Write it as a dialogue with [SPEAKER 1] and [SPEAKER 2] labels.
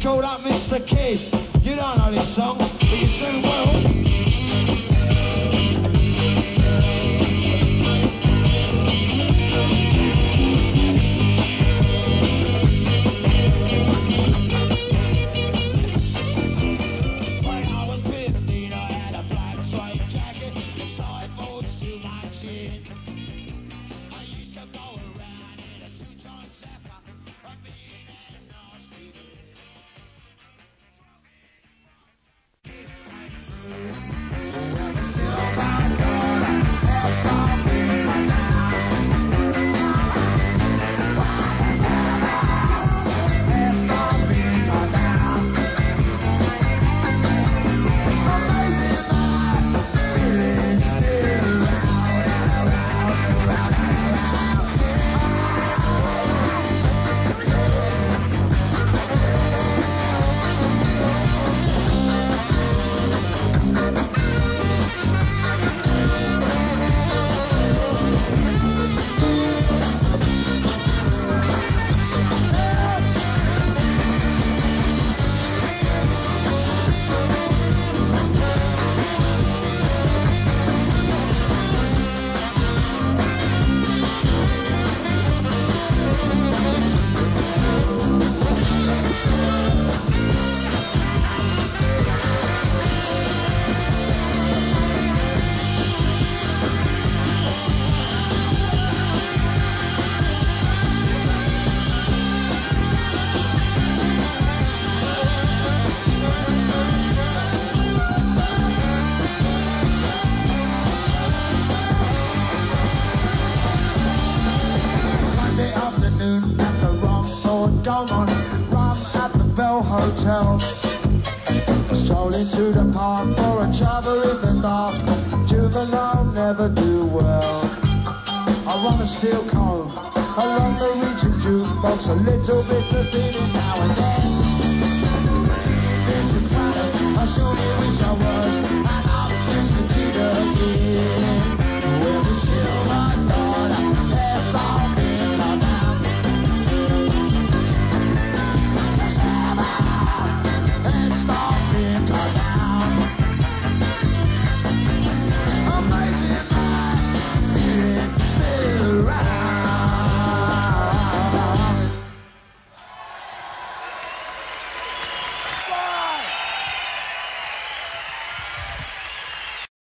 [SPEAKER 1] called Upminster Kid. You don't know this song, but you soon will. Hotel. Strolling to the park for a travel in the dark. Juvenile never do well. I run a steel comb along the region jukebox, a little bit of feeling now and then. Singing this in front of, I surely wish I was an Upminster Kid again.